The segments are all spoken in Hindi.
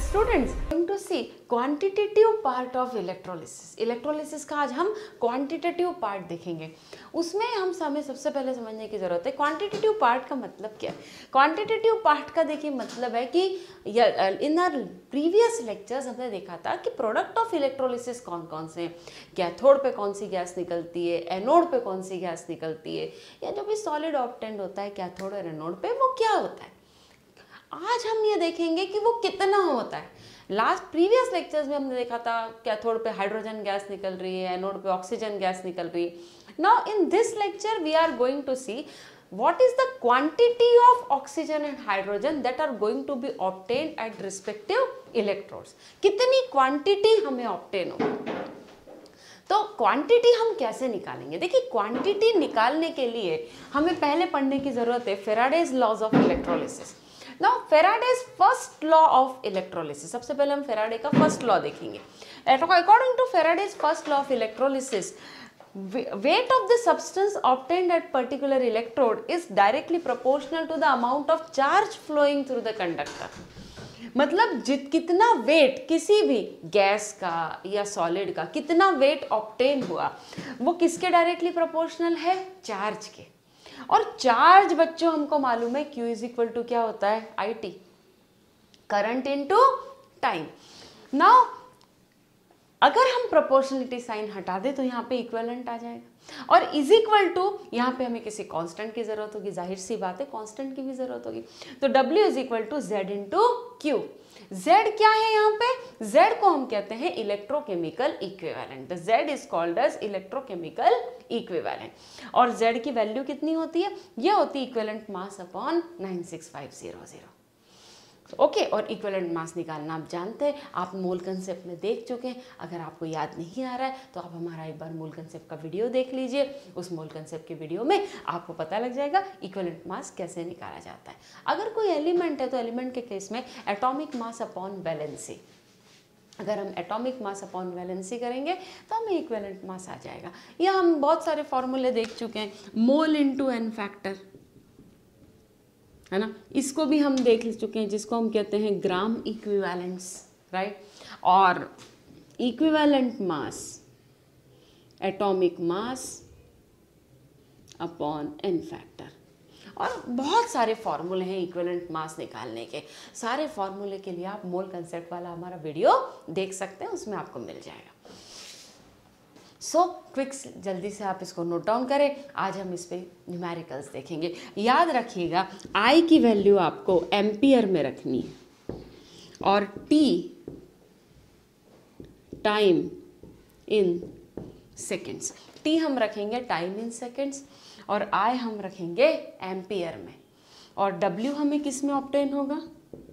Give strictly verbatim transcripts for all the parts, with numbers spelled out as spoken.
students, going to see quantitative part of electrolysis. Electrolysis का आज हम क्वांटिटेटिव पार्ट देखेंगे। उसमें हम हमें सबसे पहले समझने की जरूरत है क्वांटिटेटिव पार्ट का मतलब क्या है। क्वांटिटेटिव पार्ट का देखिए मतलब है कि इन आर प्रीवियस लेक्चर्स हमने देखा था कि प्रोडक्ट ऑफ इलेक्ट्रोलिसिस कौन कौन से हैं, कैथोड पे कौन सी गैस निकलती है, एनोड पे कौन सी गैस निकलती है, या जो भी सॉलिड ऑब्टेंड होता है कैथोड और एनोड पे वो क्या होता है। आज हम ये देखेंगे कि वो कितना होता है। लास्ट प्रीवियस लेक्चर्स में हमने देखा था कैथोड पे हाइड्रोजन गैस निकल रही है, एनोड पे ऑक्सीजन गैस निकल रही है। Now in this lecture we are going to see what is the quantity of oxygen and hydrogen that are going to be obtained at respective electrodes। कितनी क्वांटिटी हमें ऑब्टेन होगी। तो क्वांटिटी हम कैसे निकालेंगे। देखिए क्वांटिटी निकालने के लिए हमें पहले पढ़ने की जरूरत है Faraday's laws of electrolysis. Now Faraday's first law of electrolysis, सबसे पहले हम फेराडे का फर्स्ट लॉ देखेंगे। According to Faraday's first law of electrolysis, weight of the substance obtained at particular electrode is directly proportional to the amount of charge flowing through the conductor। मतलब जित कितना वेट किसी भी गैस का या सॉलिड का कितना वेट ऑब्टेन हुआ वो किसके डायरेक्टली प्रोपोर्शनल है, चार्ज के। और चार्ज बच्चों हमको मालूम है Q इज इक्वल टू क्या होता है, I T, current into time. Now अगर हम प्रोपोर्शनलिटी साइन हटा दें तो यहाँ पे इक्विवेलेंट आ जाएगा, और इज इक्वल टू यहाँ पे हमें किसी कांस्टेंट की जरूरत होगी, जाहिर सी बात है कांस्टेंट की भी जरूरत होगी। तो W is equal to Z into Q. Z क्या है यहाँ पे, Z को हम कहते हैं electrochemical equivalent. Z is called as electrochemical equivalent. और Z की वैल्यू कितनी होती है, ये होती है equivalent mass upon nine six five zero zero. Okay okay, और इक्विवेलेंट मास निकालना आप जानते हैं, आप मोल कंसेप्ट में देख चुके हैं। अगर आपको याद नहीं आ रहा है तो आप हमारा एक बार मोल कंसेप्ट का वीडियो देख लीजिए। उस मोल कंसेप्ट के वीडियो में आपको पता लग जाएगा इक्विवेलेंट मास कैसे निकाला जाता है। अगर कोई एलिमेंट है तो एलिमेंट के केस में एटॉमिक मास अपॉन वैलेंसी, अगर हम एटॉमिक मास अपॉन वैलेंसी करेंगे तो हमें इक्विवेलेंट मास आ जाएगा। या हम बहुत सारे फॉर्मूले देख चुके हैं, मोल इंटू एन फैक्टर है ना, इसको भी हम देख चुके हैं, जिसको हम कहते हैं ग्राम इक्विवेलेंस, राइट। और equivalent mass atomic mass upon N factor. और बहुत सारे फॉर्मूले हैं इक्विवेलेंट मास निकालने के। सारे फॉर्मूले के लिए आप मोल कंसेप्ट वाला हमारा वीडियो देख सकते हैं, उसमें आपको मिल जाएगा। सो क्विक्स जल्दी से आप इसको नोट डाउन करें। आज हम इस पे न्यूमेरिकल्स देखेंगे। याद रखिएगा I की वैल्यू आपको एम्पियर में रखनी है, और T time in seconds. T हम रखेंगे टाइम इन सेकेंड्स और I हम रखेंगे एम्पियर में, और W हमें किस में ऑब्टेन होगा,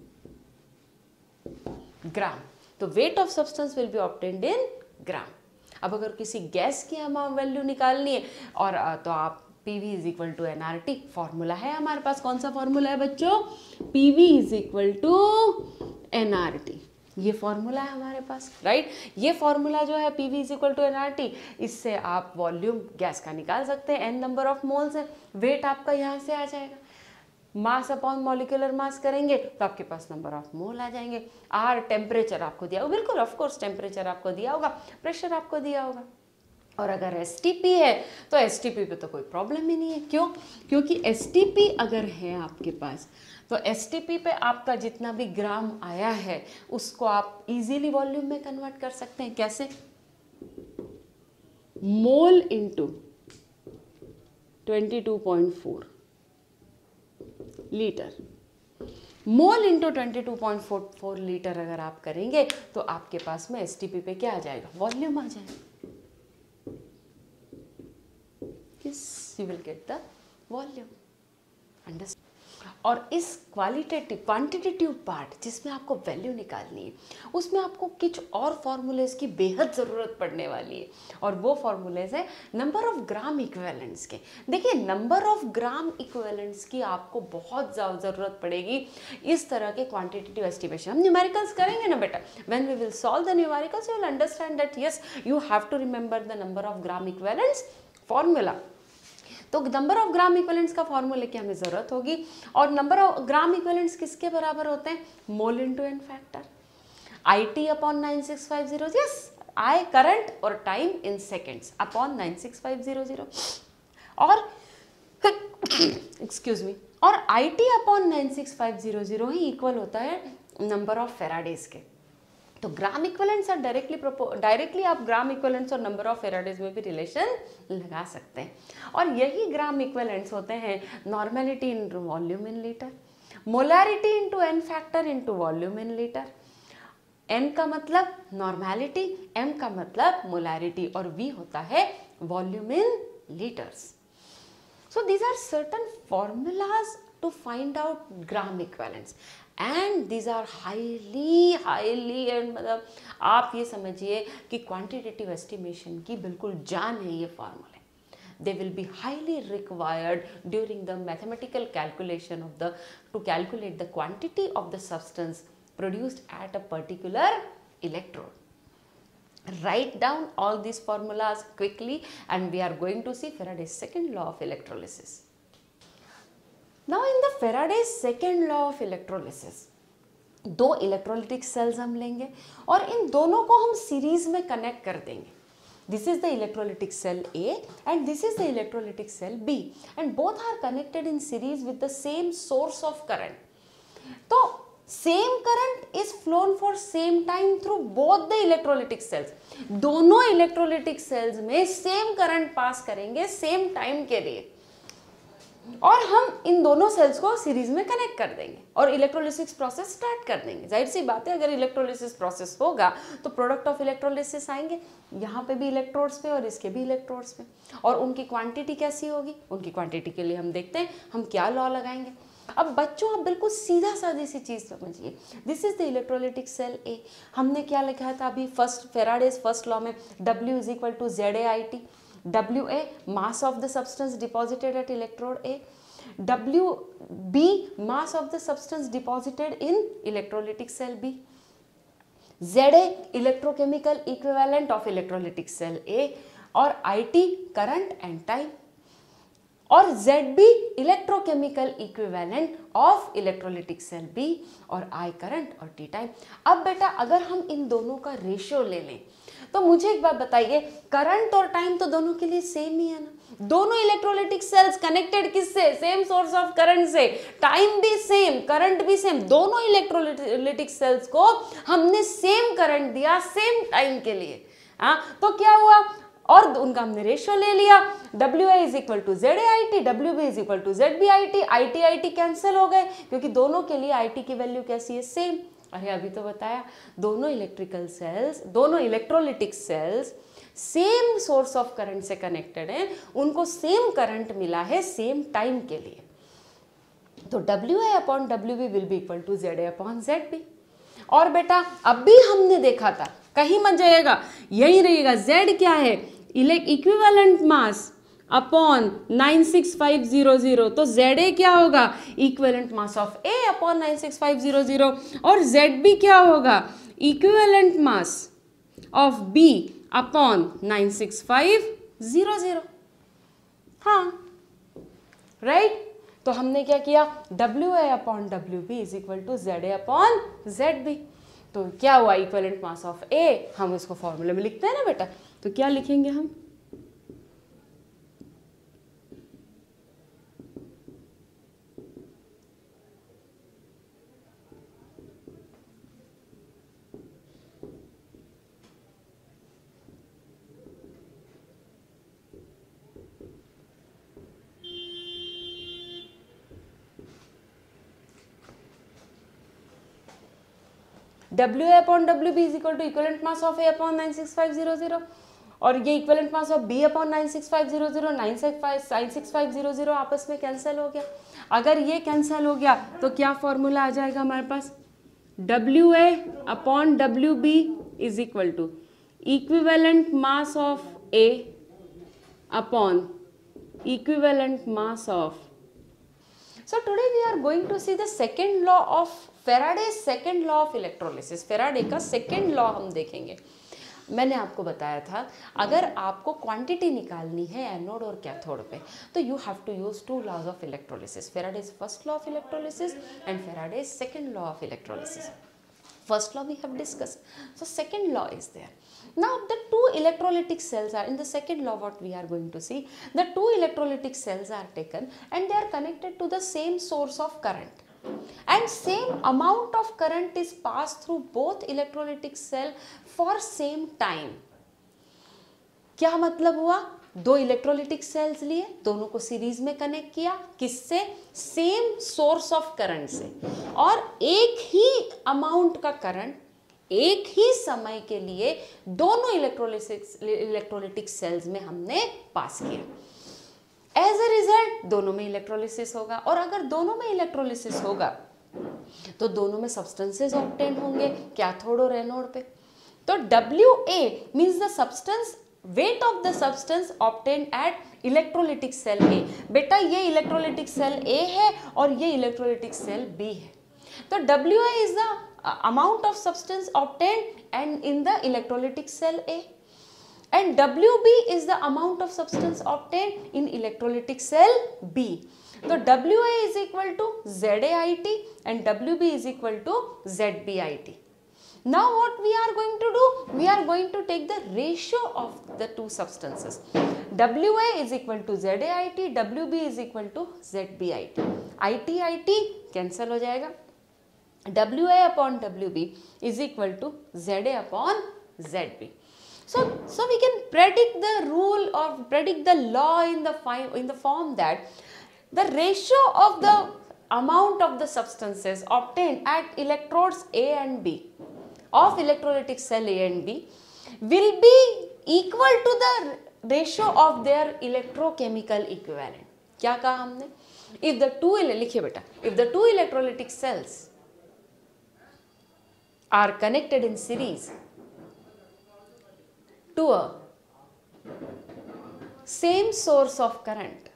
ग्राम। तो weight of substance will be obtained in gram. अब अगर किसी गैस की हमें वैल्यू निकालनी है और तो आप P V is equal to N R T formula है हमारे पास। कौन सा फॉर्मूला है बच्चों, P V is equal to N R T, ये फॉर्मूला है हमारे पास, राइट। ये फॉर्मूला जो है P V is equal to N R T, इससे आप वॉल्यूम गैस का निकाल सकते हैं। एन नंबर ऑफ मोल्स है, वेट आपका यहाँ से आ जाएगा। मास अपॉन मॉलिक्यूलर मास करेंगे तो आपके पास नंबर ऑफ मोल आ जाएंगे। आर टेम्परेचर आपको दिया होगा, बिल्कुल ऑफ कोर्स टेम्परेचर आपको दिया होगा, प्रेशर आपको दिया होगा। और अगर एस टी पी है तो एस टी पी पे तो कोई प्रॉब्लम ही नहीं है। क्यों, क्योंकि एस टी पी अगर है आपके पास तो एस टी पी पे आपका जितना भी ग्राम आया है उसको आप इजीली वॉल्यूम में कन्वर्ट कर सकते हैं। कैसे, mole into twenty two point four litre. Mole into twenty two point four four litre अगर आप करेंगे तो आपके पास में एस टी पी पे क्या आ जाएगा, वॉल्यूम आ जाएगा। Yes, you will get the volume. Understand. और इस क्वालिटेटिव क्वांटिटेटिव पार्ट जिसमें आपको वैल्यू निकालनी है उसमें आपको कुछ और फॉर्मूलेज की बेहद ज़रूरत पड़ने वाली है, और वो फॉर्मूलेज है नंबर ऑफ ग्राम इक्विवेलेंट्स के। देखिए नंबर ऑफ ग्राम इक्विवेलेंट्स की आपको बहुत ज़्यादा ज़रूरत पड़ेगी इस तरह के क्वांटिटेटिव एस्टिमेशन। हम न्यूमेरिकल्स करेंगे ना बेटा, when we will solve the numericals you will understand that yes you have to remember the number of gram equivalents formula. तो नंबर ऑफ ग्राम इक्विवेलेंट्स का फॉर्मूले की हमें ज़रूरत होगी, और नंबर ऑफ ग्राम इक्विवेलेंट्स किसके बराबर होते हैं, mole into N factor. I T upon nine six five zero, yes, I current और time in seconds upon nine six five zero zero, और एक्सक्यूज मी, और I T upon nine six five zero zero ही इक्वल होता है नंबर ऑफ फेराडेज के। तो gram equivalents are directly directly आप ग्राम इक्वलेंट्स और नंबर ऑफ फेराडेज में भी रिलेशन लगा सकते हैं, और यही ग्राम इक्वलेंट्स होते हैं normality into volume in litre, molarity into N factor into volume in litre. N का मतलब नॉर्मेलिटी, एम का मतलब मोलैरिटी, और वी होता है volume in litres. So these are certain formulas to find out gram equivalents, and these are highly highly and मतलब आप ये समझिए कि quantitative estimation की बिल्कुल जान है ये formula. They will be highly required during the mathematical calculation of the to calculate the quantity of the substance produced at a particular electrode. Write down all these formulas quickly, and we are going to see Faraday's second law of electrolysis. Now in the Faraday's second law of electrolysis, दो इलेक्ट्रोलिटिक सेल्स हम लेंगे और इन दोनों को हम सीरीज में कनेक्ट कर देंगे. This is the electrolytic cell A and this is the electrolytic cell B, and both are connected in series with the same source of current. तो same current is flown for same time through both the electrolytic cells. दोनों इलेक्ट्रोलिटिक सेल्स में सेम करंट पास करेंगे सेम टाइम के लिए, और हम इन दोनों सेल्स को सीरीज में कनेक्ट कर देंगे और इलेक्ट्रोलिसिस प्रोसेस स्टार्ट कर देंगे. जाहिर सी बात है, अगर इलेक्ट्रोलिसिस प्रोसेस होगा तो प्रोडक्ट ऑफ इलेक्ट्रोलिसिस आएंगे, यहाँ पे भी इलेक्ट्रोड्स पे और इसके भी इलेक्ट्रोड्स पे, और उनकी क्वांटिटी कैसी होगी, उनकी क्वांटिटी के लिए हम देखते हैं हम क्या लॉ लगाएंगे. अब बच्चों आप बिल्कुल सीधा सादी सी चीज़ समझिए. This is the electrolytic cell A. हमने क्या लिखा था अभी फर्स्ट फेराडेज फर्स्ट लॉ में, W is equal to Z A I T. W A mass of the substance deposited at electrode A, W B mass of the substance deposited in electrolytic cell B, Z A electrochemical equivalent of electrolytic cell A, और I T current and time, और Z B electrochemical equivalent of electrolytic cell B, और आई करंट और टी टाइम. अब बेटा अगर हम इन दोनों का रेशियो ले लें तो मुझे एक बात बताइए, करंट और टाइम तो दोनों के लिए सेम ही है ना. दोनों इलेक्ट्रोलिटिक सेल्स कनेक्टेड किससे, सेम सोर्स ऑफ करंट से, टाइम भी सेम करंट भी सेम. दोनों इलेक्ट्रोलिटिक सेल्स को हमने सेम करंट दिया सेम टाइम के लिए. हाँ, तो क्या हुआ, और उनका हमने रेशियो ले लिया. W A is equal to Z A I T, W B is equal to Z B I T. I T I T cancel हो गए क्योंकि दोनों के लिए आई टी की वैल्यू कैसी है, सेम. अरे अभी तो बताया, दोनों इलेक्ट्रिकल सेल्स दोनों electrolytic cells same source of current से कनेक्टेड हैं, उनको सेम करंट मिला है सेम टाइम के लिए. तो W A upon W B will be equal to Z A upon Z B. और बेटा अब भी हमने देखा था, कहीं मत जाइएगा, यही रहेगा. Z क्या है, equivalent mass upon nine six five zero zero. तो जेड ए क्या होगा, equivalent mass of A upon nine six five zero zero, और जेड बी क्या होगा, equivalent mass of B upon nine six five zero zero. हाँ राइट. तो हमने क्या किया, W A upon W B is equal to Z A upon Z B. तो क्या हुआ, इक्विवेलेंट मास ऑफ ए, हम इसको फॉर्मूले में लिखते हैं ना बेटा. तो क्या लिखेंगे हम, W A upon W B is equal to equivalent mass of A upon nine six five zero zero, और ये equivalent mass of B upon nine six five zero zero, nine six five zero zero आपस में कैंसिल हो गया. अगर ये कैंसिल हो गया तो क्या फॉर्मूला आ जाएगा हमारे पास, W A upon W B is equal to equivalent mass of A upon equivalent mass of. So today we are going to see the second law of Faraday's second law of electrolysis. Faraday का second law हम देखेंगे. मैंने आपको बताया था, अगर आपको क्वांटिटी निकालनी है एनोड और कैथोड पे, तो you have to use two laws of electrolysis, Faraday's first law of electrolysis and Faraday's second law of electrolysis. First law we have discussed. So second law is there. Now the two electrolytic cells are in the second law. What we are going to see, the two electrolytic cells are taken and they are connected to the same source of current, and same amount of current is passed through both electrolytic cell for same time. क्या मतलब हुआ, दो इलेक्ट्रोलिटिक सेल्स लिए, दोनों को सीरीज में कनेक्ट किया, किससे, सेम सोर्स ऑफ करंट से, और एक ही अमाउंट का करंट एक ही समय के लिए दोनों इलेक्ट्रोलिटिक इलेक्ट्रोलिटिक सेल्स में हमने पास किया। एज अ रिजल्ट दोनों में इलेक्ट्रोलिसिस होगा, और अगर दोनों में इलेक्ट्रोलिसिस होगा तो दोनों में सब्सटेंसेस ऑब्टेन होंगे कैथोड और एनोड पे। तो W A means the substance weight of the substance obtain at electrolytic cell A. बेटा ये इलेक्ट्रोलिटिक सेल ए है और ये इलेक्ट्रोलिटिक सेल बी है। तो W A is the amount of substance obtained and in the electrolytic cell A, and W B is the amount of substance obtained in electrolytic cell B. So W A is equal to Z A I T and W B is equal to Z B I T. Now what we are going to do, we are going to take the ratio of the two substances. W A is equal to Z A I T, W B is equal to Z B I T. I T I T cancel हो जाएगा, W A upon W B is equal to Z A upon Z B. So, so we can predict the rule or predict the law in the in the form that the ratio of the amount of the substances obtained at electrodes A and B of electrolytic cell A and B will be equal to the ratio of their electrochemical equivalent. क्या कहा हमने? If the two लिखिए बेटा, if the two electrolytic cells are connected in series to a same source of current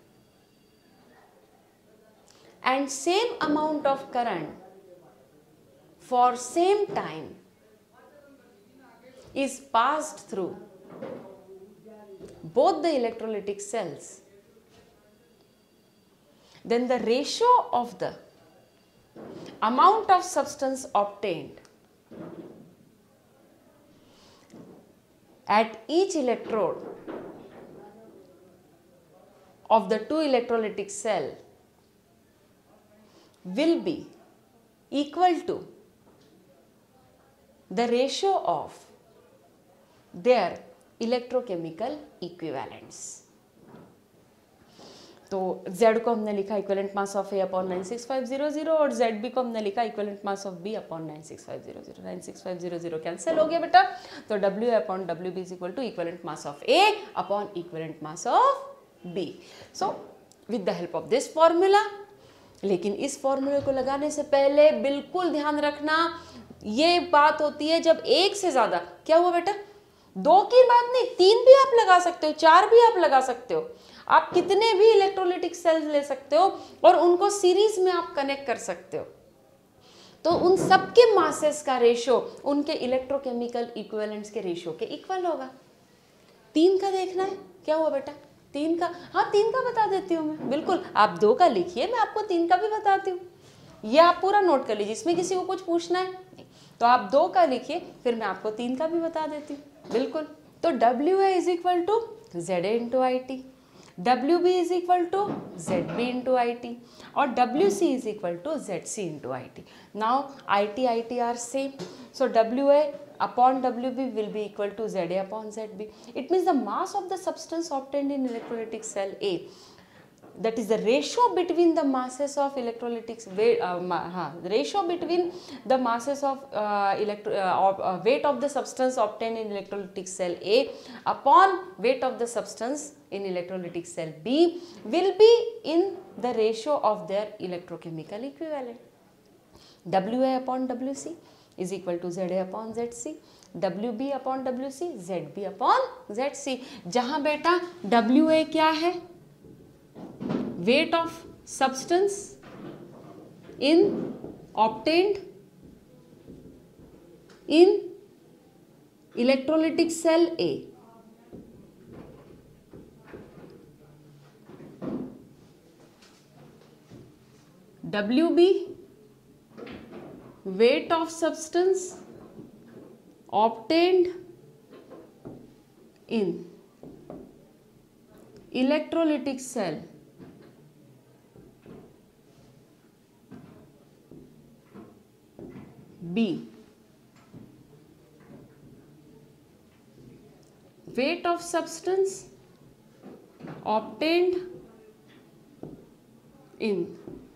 and same amount of current for same time is passed through both the electrolytic cells, then the ratio of the amount of substance obtained at each electrode of the two electrolytic cell will be equal to the ratio of their electrochemical equivalents. तो Z को हमने लिखा equivalent mass of A upon nine six five zero zero और Z B को हमने लिखा equivalent mass of B upon nine six five zero zero. Nine six five zero zero cancel हो गया बेटा, तो W A अपॉन W B is equal to equivalent mass of A upon equivalent mass of B। So with the help of this formula, लेकिन इस फॉर्मूले को लगाने से पहले बिल्कुल ध्यान रखना, ये बात होती है जब एक से ज्यादा, क्या हुआ बेटा, दो की बात नहीं, तीन भी आप लगा सकते हो, चार भी आप लगा सकते हो, आप कितने भी इलेक्ट्रोलिटिक सेल्स ले सकते हो और उनको सीरीज में आप कनेक्ट कर सकते हो। तो उन सबके मासेस का रेशियो उनके इलेक्ट्रोकेमिकल इक्विवेलेंट्स के रेशियो के इक्वल होगा। तीन का देखना है, क्या हुआ बेटा, तीन का, हाँ तीन का बता देती हूँ मैं, बिल्कुल आप दो का लिखिए, मैं आपको तीन का भी बताती हूँ, ये आप पूरा नोट कर लीजिए, इसमें किसी को कुछ पूछना है नहीं, तो आप दो का लिखिए, फिर मैं आपको तीन का भी बता देती हूँ, बिल्कुल। तो W A is equal to Z A into I T, W B is equal to Z B into I T और W C is equal to Z C into I T. Now I T I T are same, so W A upon W B will be equal to Z A upon Z B. It means the mass of the substance obtained in electrolytic cell A, that is the ratio between the masses of electrolytic weight, uh, uh, the ratio between the masses of uh, electro, uh, uh, weight of the substance obtained in electrolytic cell A upon weight of the substance in electrolytic cell B will be in the ratio of their electrochemical equivalent. W A upon W C is equal to Z A upon Z C, W B upon W C, Z B upon Z C, जहाँ बेटा W A क्या है, weight of substance in obtained in electrolytic cell A, W B weight of substance obtained in electrolytic cell B, weight of substance obtained in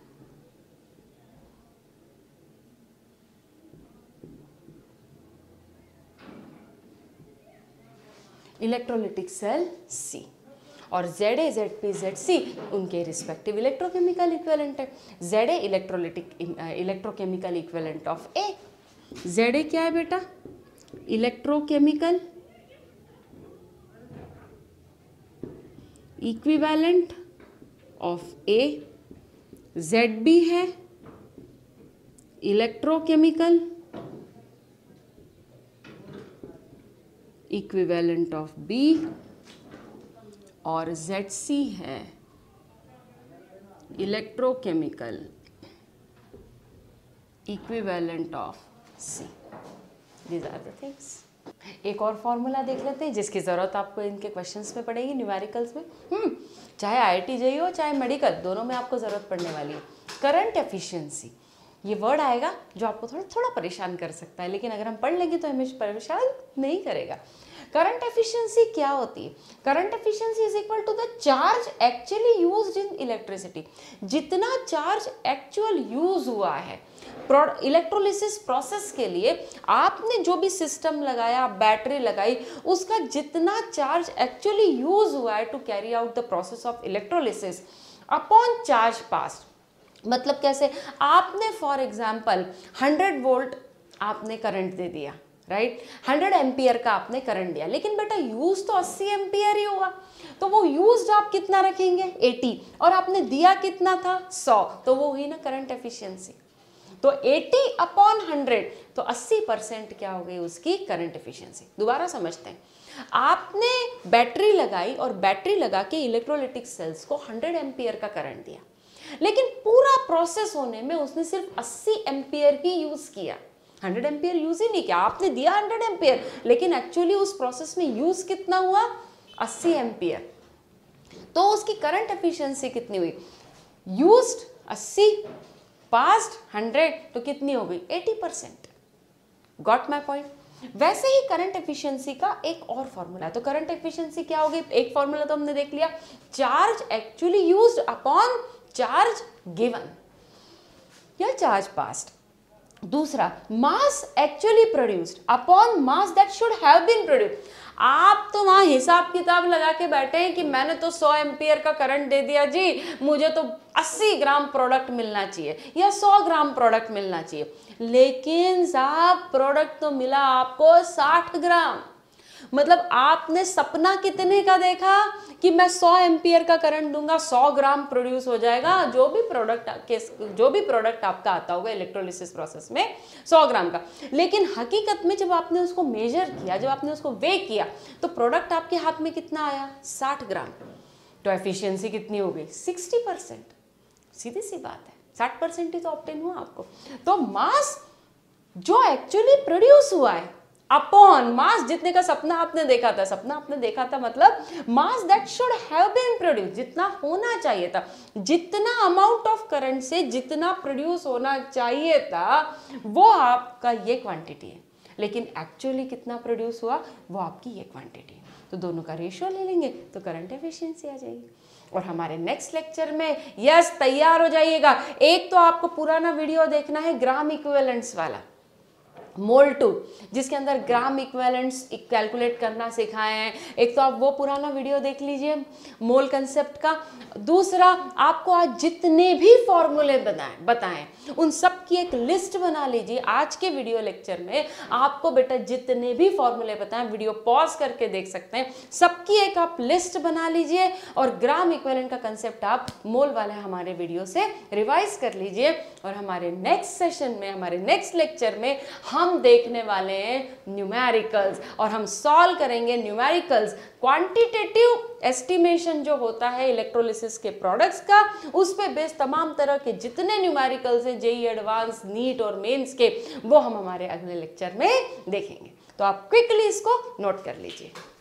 electrolytic cell C, और Z A, Z P, Z C उनके रिस्पेक्टिव इलेक्ट्रोकेमिकल इक्विवेलेंट है। Z A electrolytic electrochemical equivalent of A, Z A क्या है बेटा? Electrochemical equivalent of A, Z B है इलेक्ट्रोकेमिकल इक्विवेलेंट ऑफ B, और Z C है electrochemical equivalent of C। These are the things. एक और फॉर्मूला देख लेते हैं जिसकी ज़रूरत आपको इनके क्वेश्चंस में पड़ेगी, न्यूमेरिकल्स में। हम्म चाहे आई आई टी जेईई हो चाहे मेडिकल, दोनों में आपको ज़रूरत पड़ने वाली है। करंट एफिशिएंसी, ये वर्ड आएगा जो आपको थोड़ा थोड़ा परेशान कर सकता है, लेकिन अगर हम पढ़ लेंगे तो हमें परेशान नहीं करेगा। करंट एफिशिएंसी क्या होती है? Current efficiency is equal to the charge actually used in electricity. जितना चार्ज एक्चुअल यूज हुआ है इलेक्ट्रोलिसिस प्रोसेस के लिए, आपने जो भी सिस्टम लगाया, बैटरी लगाई, उसका जितना चार्ज एक्चुअली यूज हुआ है to carry out the process of electrolysis upon charge passed. मतलब कैसे? आपने फॉर एग्जाम्पल हंड्रेड वोल्ट आपने करंट दे दिया, राइट, हंड्रेड एम्पियर का आपने करंट दिया, लेकिन बेटा यूज तो अस्सी एम्पियर ही हुआ, तो वो यूज्ड आप कितना रखेंगे? अस्सी, और आपने दिया कितना था? सौ, तो वो हुई ना करंट एफिशिएंसी। तो अस्सी अपॉन हंड्रेड, तो अस्सी परसेंट क्या हो गई उसकी करंट एफिशिएंसी। दोबारा समझते हैं, आपने बैटरी लगाई और बैटरी लगा के इलेक्ट्रोलिटिक सेल्स को हंड्रेड एम्पियर का करंट दिया, लेकिन पूरा प्रोसेस होने में उसने सिर्फ अस्सी एम्पियर ही यूज किया, हंड्रेड एम्पियर यूज ही नहीं किया। आपने दिया हंड्रेड एम्पियर, लेकिन एक्चुअली उस प्रोसेस में यूज कितना हुआ? अस्सी एम्पियर। तो उसकी करंट एफिशिएंसी कितनी हुई? यूज्ड अस्सी, पास्ट हंड्रेड, तो कितनी हो गई? अस्सी परसेंट। Got my point? वैसे ही करंट एफिशिएंसी का एक और फॉर्मूला है। तो करंट एफिशिएंसी क्या होगी? एक फॉर्मूला तो हमने देख लिया, charge actually used upon charge given या चार्ज पास्ट। दूसरा, mass actually produced upon mass that should have been produced. आप तो वहां हिसाब किताब लगा के बैठे हैं कि मैंने तो सौ एम्पियर का करंट दे दिया जी, मुझे तो अस्सी ग्राम प्रोडक्ट मिलना चाहिए या सौ ग्राम प्रोडक्ट मिलना चाहिए, लेकिन साहब प्रोडक्ट तो मिला आपको साठ ग्राम। मतलब आपने सपना कितने का देखा कि मैं सौ एम्पियर का करंट दूंगा, सौ ग्राम प्रोड्यूस हो जाएगा, जो भी प्रोडक्ट के जो भी प्रोडक्ट आपका आता होगा इलेक्ट्रोलिसिस प्रोसेस में सौ ग्राम का। लेकिन हकीकत में जब आपने उसको मेजर किया, जब आपने उसको वे किया, तो प्रोडक्ट आपके हाथ में कितना आया? साठ ग्राम। तो एफिशिएंसी कितनी हो गई? Sixty percent. सीधी सी बात है, साठ परसेंट ही तो ऑब्टेन हुआ आपको। तो मास जो एक्चुअली प्रोड्यूस हुआ है अपॉन मास जितने का सपना आपने देखा था, सपना आपने देखा था मतलब mass that should have been produce, जितना होना चाहिए था, जितना अमाउंट ऑफ करंट से जितना प्रोड्यूस होना चाहिए था, वो आपका ये क्वांटिटी है, लेकिन एक्चुअली कितना प्रोड्यूस हुआ वो आपकी ये क्वांटिटी है। तो दोनों का रेशियो ले लेंगे तो करंट एफिशिएंसी आ जाएगी। और हमारे नेक्स्ट लेक्चर में यस तैयार हो जाइएगा, एक तो आपको पुराना वीडियो देखना है ग्राम इक्विवेलेंट्स वाला, मोल टू, जिसके अंदर ग्राम इक्विवेलेंट्स कैलकुलेट करना सिखाए हैं। एक तो आप वो पुराना वीडियो देख लीजिए मोल कंसेप्ट का। दूसरा, आपको आज जितने भी फॉर्मूले बनाए बताएं उन सब की एक लिस्ट बना लीजिए। आज के वीडियो लेक्चर में आपको बेटा जितने भी फॉर्मूले बताएं, वीडियो पॉज करके देख सकते हैं, सबकी एक आप लिस्ट बना लीजिए और ग्राम इक्विवेलेंट का कंसेप्ट आप मोल वाले हमारे वीडियो से रिवाइज कर लीजिए। और हमारे नेक्स्ट सेशन में, हमारे नेक्स्ट लेक्चर में हम हम देखने वाले हैं न्यूमेरिकल्स, और हम सॉल्व करेंगे न्यूमेरिकल्स। क्वांटिटेटिव एस्टिमेशन जो होता है इलेक्ट्रोलिसिस के प्रोडक्ट्स का, उस पे बेस तमाम तरह के जितने न्यूमेरिकल्स हैं जेई एडवांस, नीट और मेंस के, वो हम हमारे अगले लेक्चर में देखेंगे। तो आप क्विकली इसको नोट कर लीजिए।